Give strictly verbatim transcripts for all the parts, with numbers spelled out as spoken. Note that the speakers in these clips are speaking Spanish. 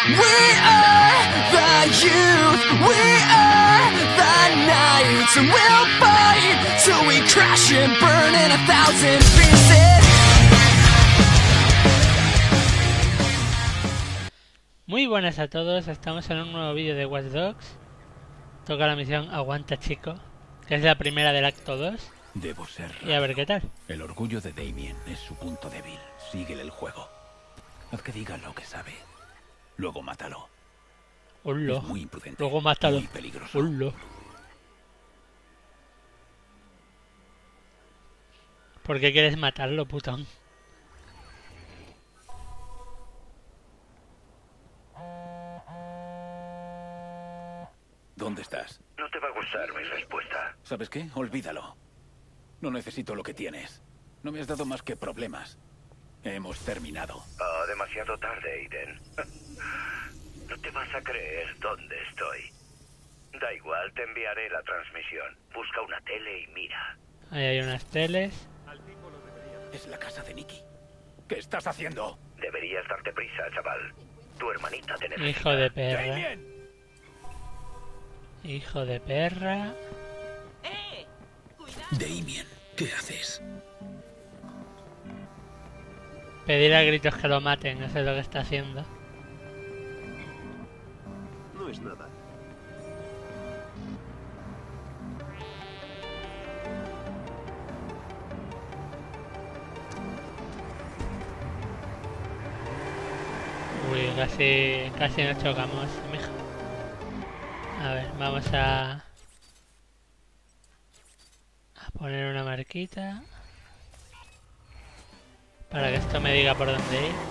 We are the youth, we are the knights, and we'll fight till we crash and burn in a thousand pieces. Muy buenas a todos, estamos en un nuevo vídeo de Watch Dogs. Toca la misión Aguanta Chico, que es la primera del acto dos. Debo ser rápido. Y a ver qué tal. El orgullo de Damien es su punto débil. Síguele el juego. Haz que diga lo que sabe. Luego mátalo. Ullo. Es muy imprudente. Luego mátalo. Muy peligroso. Ullo. ¿Por qué quieres matarlo, putón? ¿Dónde estás? No te va a gustar mi respuesta. ¿Sabes qué? Olvídalo. No necesito lo que tienes. No me has dado más que problemas. Hemos terminado. Oh, demasiado tarde, Aiden. No te vas a creer dónde estoy. Da igual, te enviaré la transmisión. Busca una tele y mira. Ahí hay unas teles. Es la casa de Nicky. ¿Qué estás haciendo? Deberías darte prisa, chaval. Tu hermanita te necesita. Hijo de perra. ¡Damien! Hijo de perra. Damien, ¿qué haces? Pedir a gritos que lo maten, eso es lo que está haciendo. No es nada. Uy, casi, casi nos chocamos, mija. A ver, vamos a... a poner una marquita para que esto me diga por dónde ir.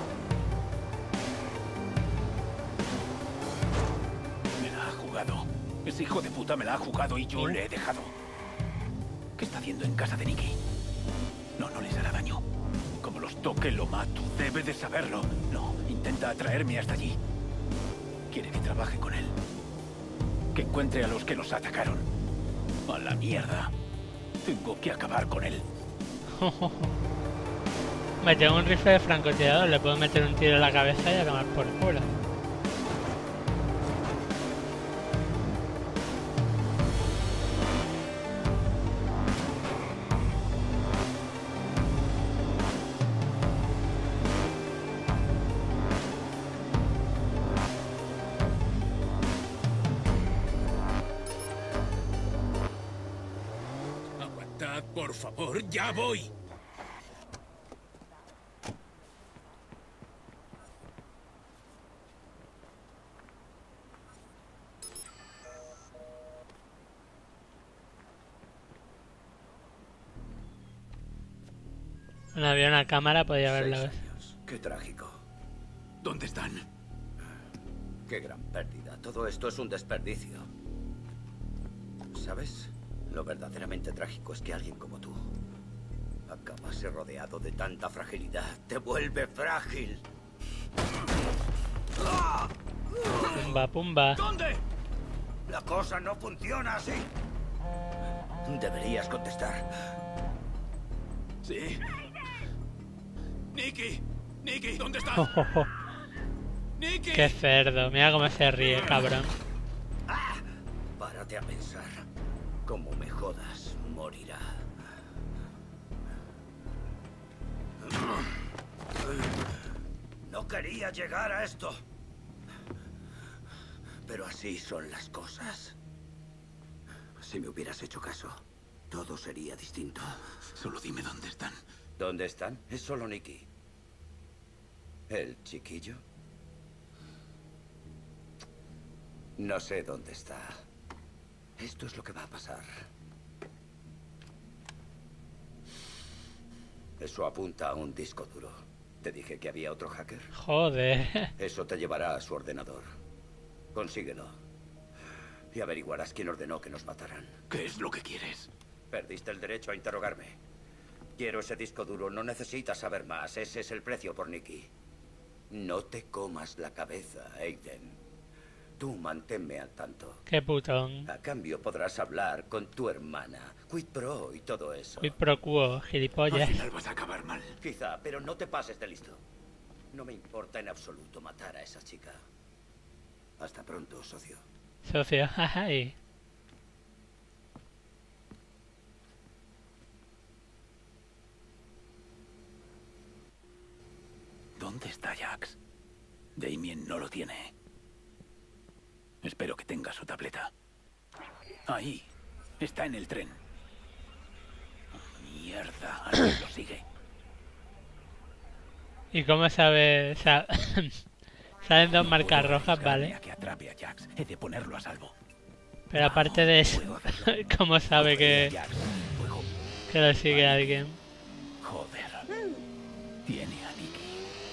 Me la ha jugado. Ese hijo de puta me la ha jugado y yo le he dejado. ¿Qué está haciendo en casa de Nicky? No, no les hará daño. Como los toque, lo mato. Debe de saberlo. No, intenta atraerme hasta allí. Quiere que trabaje con él. Que encuentre a los que nos atacaron. A la mierda. Tengo que acabar con él. Me tengo un rifle de francotirador, le puedo meter un tiro en la cabeza y a tomar por culo. Aguantad, por favor, ya voy. No había una cámara, podía Seis verlo. años. Qué trágico. ¿Dónde están? Qué gran pérdida. Todo esto es un desperdicio. ¿Sabes? Lo verdaderamente trágico es que alguien como tú acabase rodeado de tanta fragilidad. Te vuelve frágil. Pumba, pumba. ¿Dónde? La cosa no funciona así. Deberías contestar. Sí. Nicky, Nicky, ¿dónde estás? Oh, oh, oh. Nicky. Qué cerdo, mira cómo se ríe, cabrón. Ah, párate a pensar. Como me jodas, morirá. No quería llegar a esto. Pero así son las cosas. Si me hubieras hecho caso, todo sería distinto. Solo dime dónde están. ¿Dónde están? Es solo Nicky. ¿El chiquillo? No sé dónde está. Esto es lo que va a pasar. Eso apunta a un disco duro. ¿Te dije que había otro hacker? Joder. Eso te llevará a su ordenador. Consíguelo. Y averiguarás quién ordenó que nos mataran. ¿Qué es lo que quieres? Perdiste el derecho a interrogarme. Quiero ese disco duro. No necesitas saber más. Ese es el precio por Nicky. No te comas la cabeza, Aiden. Tú manténme al tanto. Qué putón. A cambio podrás hablar con tu hermana. Quid pro y todo eso. Quid pro quo, Al gilipollas. final vas a acabar mal. Quizá, pero no te pases de listo. No me importa en absoluto matar a esa chica. Hasta pronto, socio. Socio, ay. ¿Dónde está Jax? Damien no lo tiene. Espero que tenga su tableta. Ahí. Está en el tren. Mierda, alguien lo sigue. ¿Y cómo sabe? Sa- Salen dos No marcas puedo rojas, arriesgarme vale. a que atrape a Jax. He de ponerlo a salvo. Pero aparte de eso, No puedo hacerlo. ¿cómo sabe Cogeré a que, Jax. Fuego. que lo sigue alguien? Joder. Tiene a Nikki.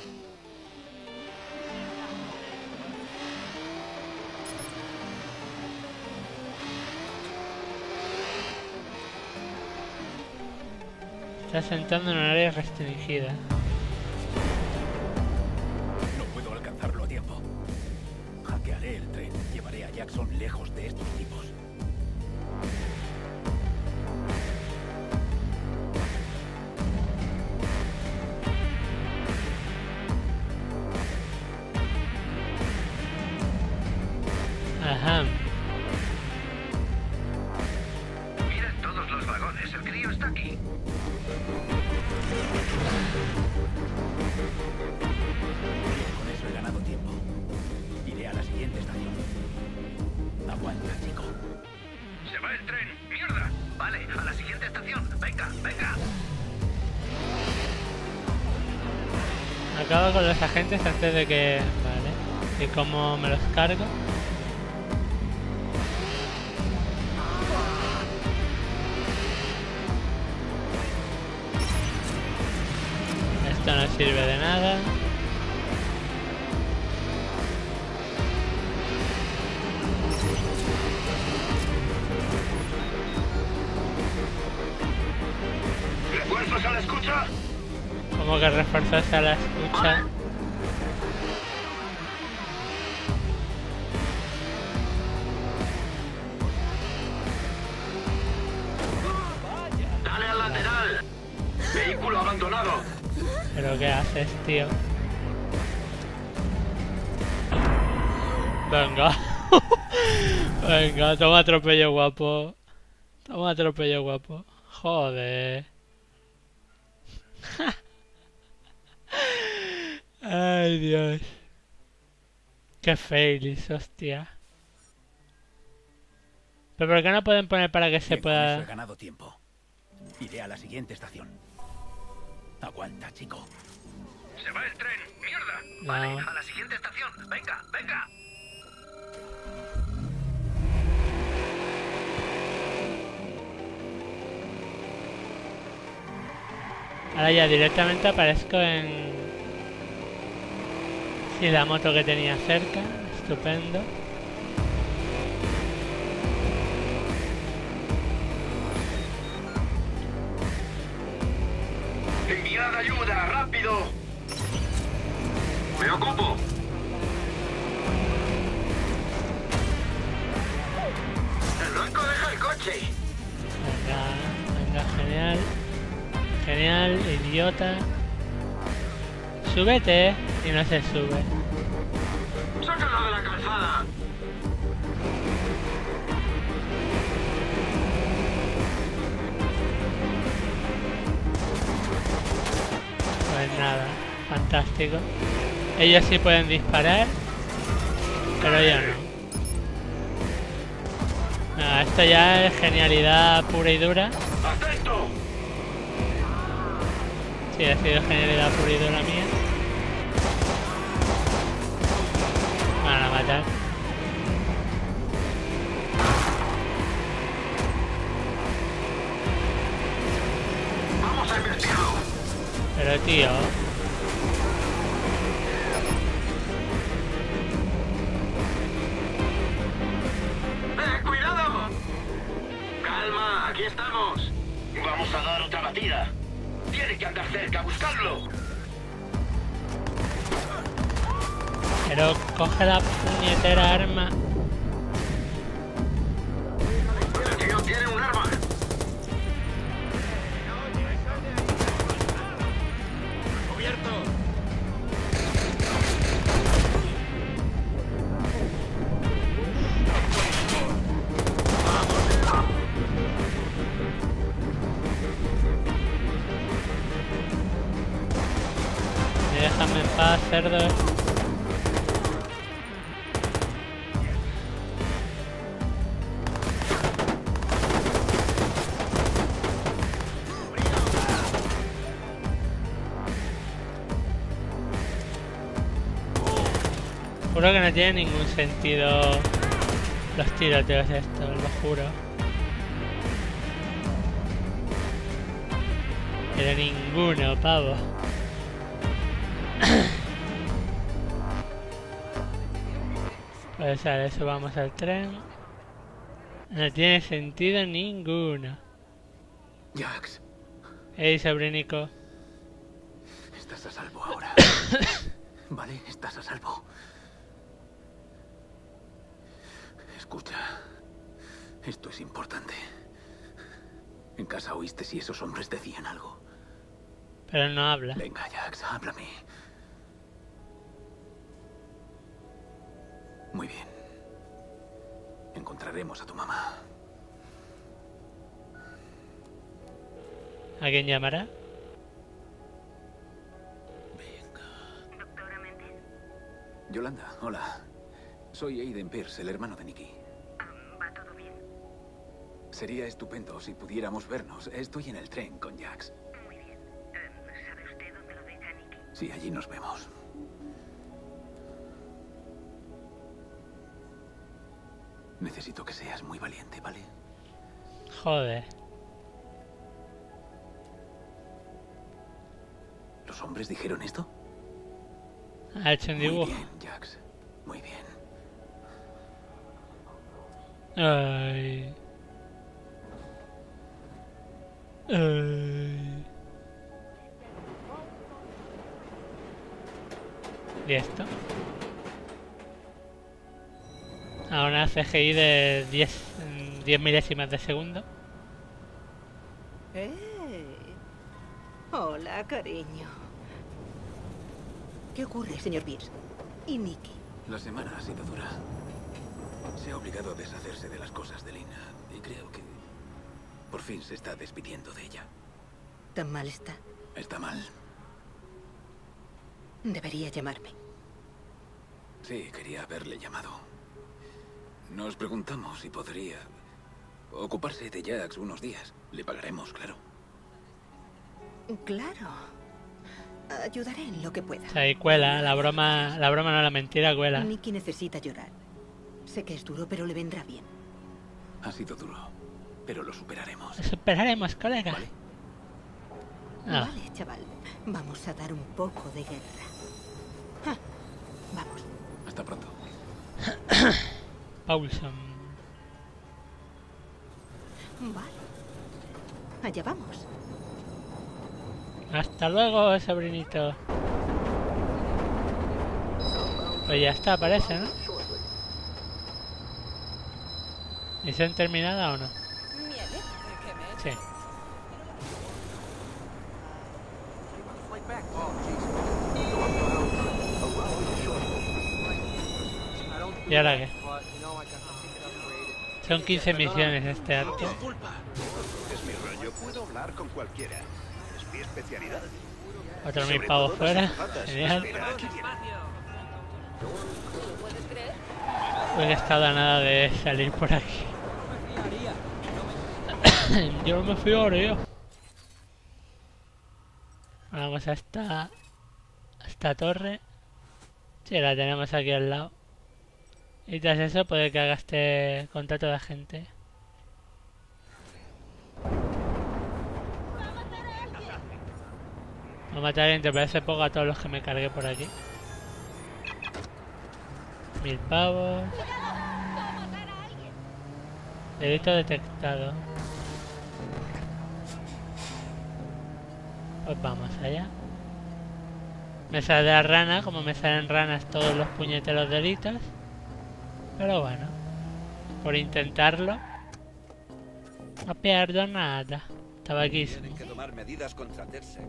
Está sentando en un área restringida. No puedo alcanzarlo a tiempo. Hackearé el tren. Llevaré a Jackson lejos de estos tipos. Ajá. Mira todos los vagones, el crío está aquí. Con eso he ganado tiempo. Iré a la siguiente estación. Aguanta, chico. ¡Se va el tren! ¡Mierda! Vale, a la siguiente estación. Venga, venga. Acabo con los agentes antes de que... Vale. ¿Y cómo me los cargo? Esto no sirve de nada. ¿Refuerzos a la escucha? Como que refuerzos a la escucha. Dale al lateral. Vehículo abandonado. ¿Pero qué haces, tío? Venga. Venga, toma atropello guapo. Toma atropello guapo. Joder. Ay, Dios. Qué failis, hostia. Pero ¿por qué no pueden poner para que se Bien, con eso he pueda...? ganado tiempo. Iré a la siguiente estación. Aguanta, chico. ¡Se va el tren! ¡Mierda! No. Vale, a la siguiente estación. Venga, venga. Ahora ya directamente aparezco en... Sí, la moto que tenía cerca. Estupendo. ¡Enviad ayuda! ¡Rápido! ¡Me ocupo! ¡El blanco deja el coche! Venga, venga, genial. Genial, idiota. Súbete. Y no se sube. ¡Sácalo de la calzada! Pues nada, fantástico. Ellos sí pueden disparar, pero yo no. Nada, esto ya es genialidad pura y dura. ¡Atento! Sí, ha sido genialidad pura y dura mía. Me van a matar. ¡Vamos a investigarlo! Pero tío, ¡Eh, cuidado! Calma, aquí estamos. Vamos a dar otra batida. Tiene que andar cerca, buscarlo. pero coge la puñetera arma. El tío tiene un arma. Cubierto. cerdos. Juro que no tiene ningún sentido los tiroteos estos, lo juro. Pero ninguno, pavo. Pues vale, subamos al tren. No tiene sentido ninguno. Jax, Ey, sobrinico. estás a salvo ahora. Vale, estás a salvo. Escucha, esto es importante. En casa oíste si esos hombres decían algo. Pero no habla. Venga, Jax, háblame. Muy bien. Encontraremos a tu mamá. ¿A quién llamará? Doctora Méndez. Yolanda, hola. Soy Aiden Pierce, el hermano de Nikki. ¿Va todo bien? Sería estupendo si pudiéramos vernos. Estoy en el tren con Jax. Muy bien. Eh, ¿Sabe usted dónde lo deja Nicky? Sí, allí nos vemos. Necesito que seas muy valiente, ¿vale? Joder. ¿Los hombres dijeron esto? Ha hecho un Muy dibujo. bien, Jax. Muy bien. Ay. Ay. ¿Y esto? Ahora C G I de diez, diez milésimas de segundo. ¡Eh! Hola, cariño. ¿Qué ocurre, señor Pierce? ¿Y Nicky? La semana ha sido dura. Se ha obligado a deshacerse de las cosas de Lina. Y creo que por fin se está despidiendo de ella. ¿Tan mal está? Está mal. Debería llamarme. Sí, quería haberle llamado. Nos preguntamos si podría ocuparse de Jax unos días. Le pagaremos, claro. Claro. Ayudaré en lo que pueda. O sea, ahí cuela, la broma, la broma no, la mentira cuela. Nicky necesita llorar. Sé que es duro, pero le vendrá bien. Ha sido duro, pero lo superaremos. Lo superaremos, colega. ¿Vale? Ah, Vale, chaval. Vamos a dar un poco de guerra. Ah, vamos. Hasta pronto. Paulson. Vale. Allá vamos. Hasta luego, sobrinito. Pues ya está, parece, ¿no? ¿Misión terminada o no? Sí. ¿Y ahora qué? Son quince misiones este arco. Disculpa. Es mi rollo. Puedo hablar con cualquiera. Es mi especialidad. Otro mil pavos fuera. Genial. Mira, aquí viene. Pues he estado a nada de salir por aquí. Yo no me fío ahora yo. Vamos a esta, a esta torre. Sí, la tenemos aquí al lado. Y tras eso puede que haga este contrato de agente. Voy a matar a alguien, te parece poco a todos los que me cargué por aquí. Mil pavos. Delito detectado. Pues vamos allá. Me sale la rana, como me salen ranas todos los puñeteros delitos. Pero bueno, por intentarlo, no pierdo nada. Estaba aquí. Tienen que tomar medidas contra Tersek.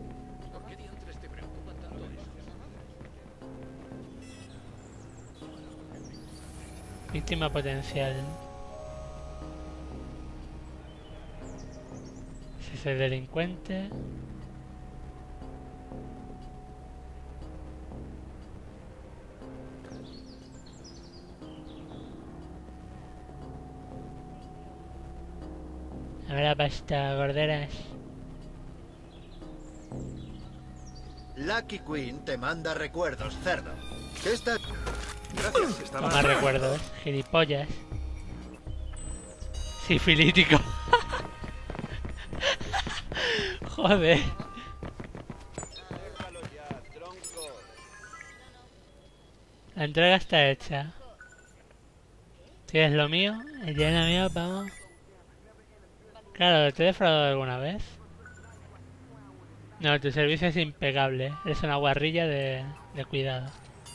Víctima potencial. Si es el delincuente. Dame la pasta, gorderas. Lucky Queen te manda recuerdos, cerdo. ¿Qué está...? Gracias, estaba... Toma recuerdos, gilipollas. Sifilítico. Joder. La entrega está hecha. ¿Tienes lo mío? ¿Tienes lo mío? Vamos. Claro, ¿te he defraudado alguna vez? No, tu servicio es impecable. Eres una guarrilla de, de cuidado.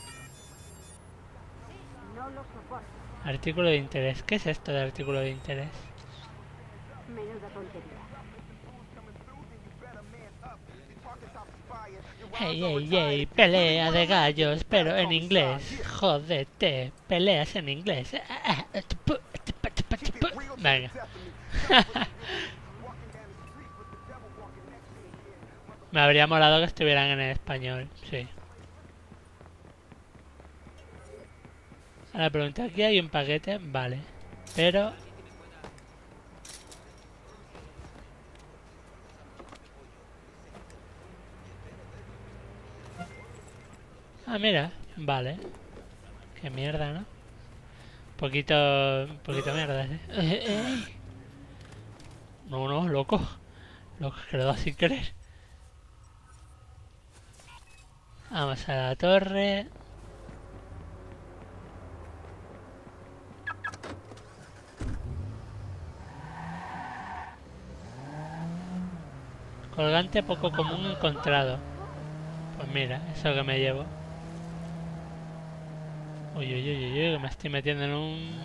Artículo de interés. ¿Qué es esto de artículo de interés? Menuda tontería. Hey, hey, hey, pelea de gallos, pero en inglés. Jódete, peleas en inglés. Venga. Me habría molado que estuvieran en español, sí. Ahora pregunta, aquí hay un paquete, vale. Pero... Ah, mira, vale. Qué mierda, ¿no? Un poquito... Un poquito mierda, ¿eh? Eh, eh. No, no, loco. Loco, que lo da sin querer. Vamos a la torre. Colgante poco común encontrado. Pues mira, eso que me llevo. Uy, uy, uy, uy, uy, que me estoy metiendo en un...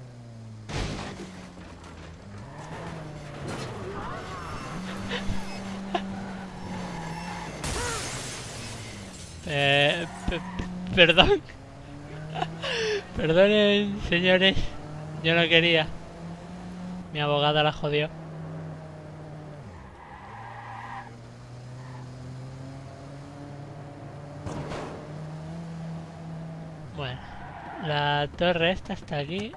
eh, perdón. Perdonen, señores. Yo no quería. Mi abogada la jodió. Bueno, la torre esta está aquí.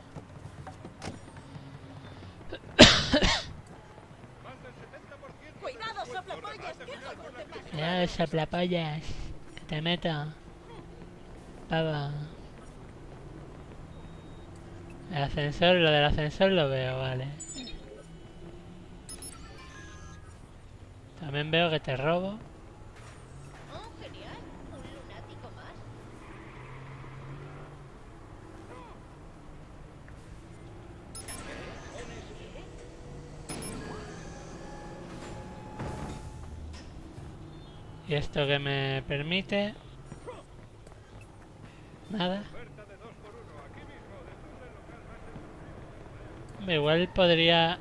¡Cuidado, soplapollas! ¿Qué coño te pasa? Ya, soplapollas. Que te meto. Pava. El ascensor, lo del ascensor lo veo, vale. También veo que te robo. Oh, genial. Un lunático más. ¿Y esto que me permite? Nada. Igual podría...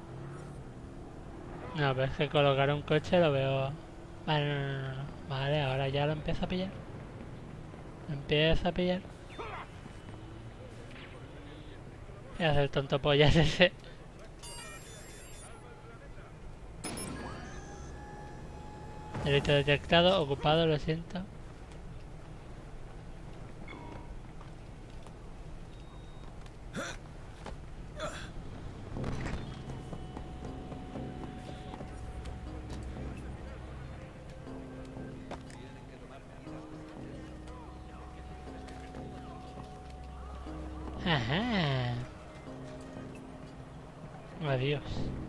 No, pero es que colocar un coche lo veo... Vale, no, no, no, no. Vale, ahora ya lo empiezo a pillar. Lo empiezo a pillar. ¿Qué hace el tonto pollas ese? Delito detectado, ocupado, lo siento. Ajá. Adiós.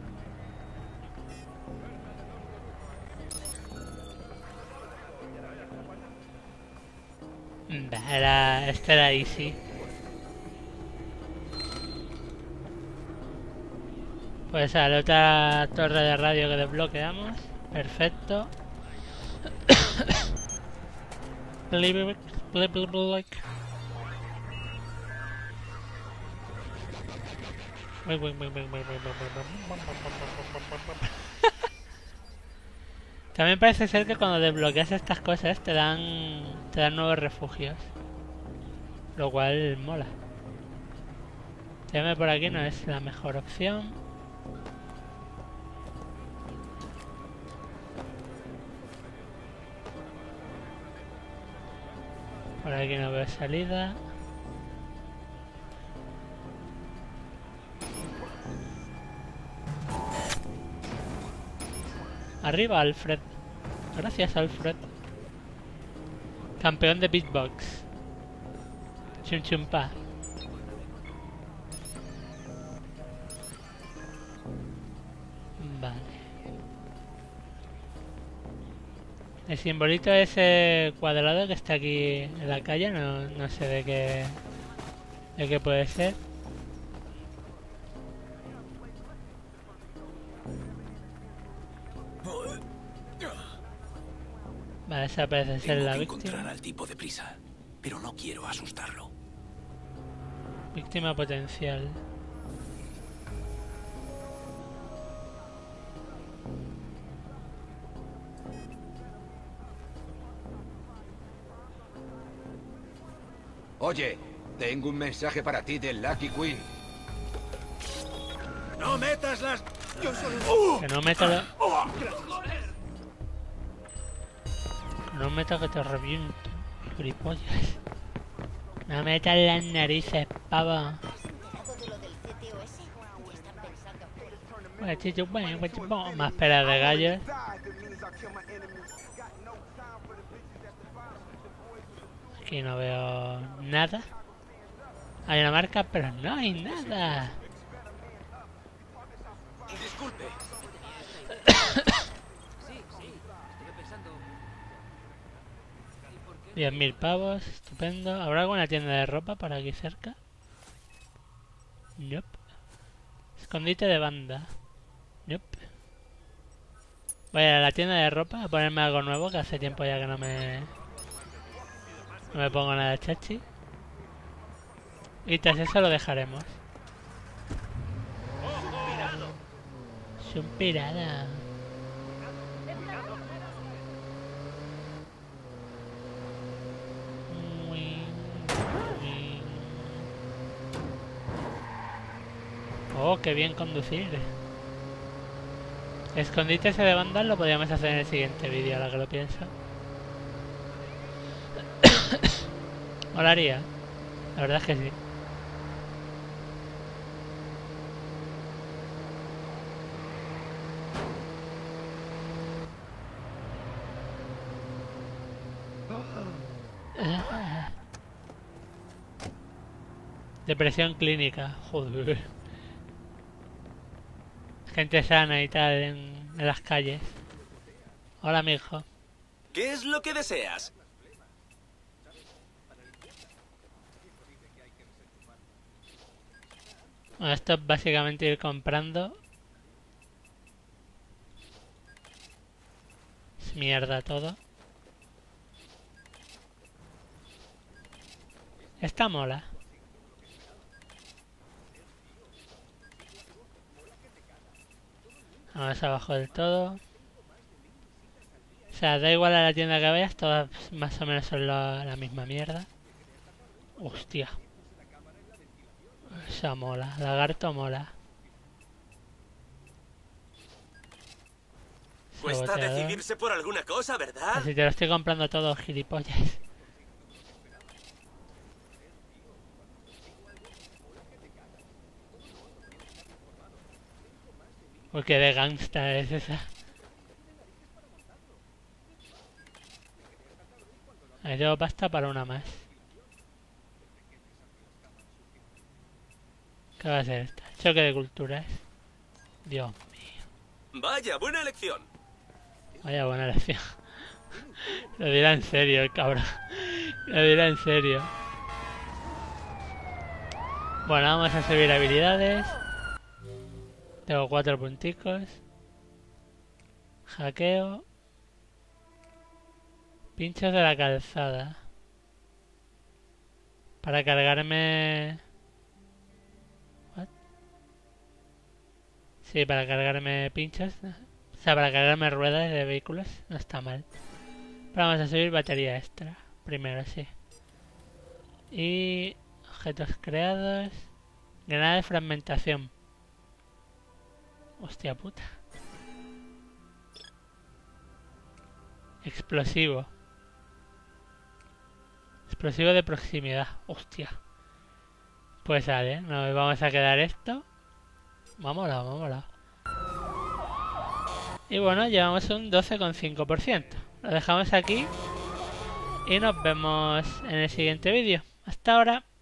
Era, este era easy. Pues a la otra torre de radio que desbloqueamos. Perfecto. También parece ser que cuando desbloqueas estas cosas te dan te dan nuevos refugios, lo cual mola. Tirarme por aquí no es la mejor opción. Por aquí no veo salida. Arriba, Alfred. Gracias, Alfred. Campeón de beatbox. Chum chum pa. Vale. El simbolito ese cuadrado que está aquí en la calle, no, no sé de qué, de qué puede ser. Vale, esa parece ser Tengo la que víctima. encontrar al tipo deprisa, pero no quiero asustarlo. Víctima potencial. Oye, tengo un mensaje para ti de Lucky Queen. ¡No metas las... Yo solo... Que no meta la... Que no meta que te reviento, gilipollas. No metas las narices, pavo. Más pelas de gallos. Aquí no veo nada. Hay una marca, pero no hay nada. Disculpe. diez mil pavos, estupendo. ¿Habrá alguna tienda de ropa por aquí cerca? Nope. Escondite de banda. Nope. Voy a ir a la tienda de ropa a ponerme algo nuevo, que hace tiempo ya que no me... No me pongo nada chachi. Y tras eso lo dejaremos. Es un pirada. Oh, qué bien conducir. Escondite ese de bandas lo podríamos hacer en el siguiente vídeo, ahora que lo pienso. Molaría. La verdad es que sí. Depresión clínica. Joder. Gente sana y tal en, en las calles. Hola, mijo. ¿Qué es lo que deseas? Bueno, esto es básicamente ir comprando. Es mierda todo. Esta mola. Vamos abajo del todo. O sea, da igual a la tienda que vayas, todas más o menos son la, la misma mierda. Hostia. Esa mola, lagarto mola. Cuesta Saboteador. decidirse por alguna cosa, ¿verdad? Así te lo estoy comprando todo, gilipollas. Uy, qué de gangsta es esa. Ahí tengo pasta para una más. ¿Qué va a ser esta? Choque de culturas. Dios mío. Vaya, buena elección. Vaya buena lección. Lo dirá en serio el cabrón. Lo dirá en serio. Bueno, vamos a subir habilidades. Tengo cuatro punticos. Hackeo. Pinchos de la calzada. Para cargarme... ¿What? Sí, para cargarme pinchos. O sea, para cargarme ruedas de vehículos. No está mal. Pero vamos a subir batería extra. Primero, sí. Y... objetos creados. Granada de fragmentación. Hostia puta. Explosivo. Explosivo de proximidad. Hostia. Pues sale, ¿eh? Nos vamos a quedar esto. Vámonos, vámonos. Y bueno, llevamos un doce coma cinco por ciento. Lo dejamos aquí y nos vemos en el siguiente vídeo. Hasta ahora.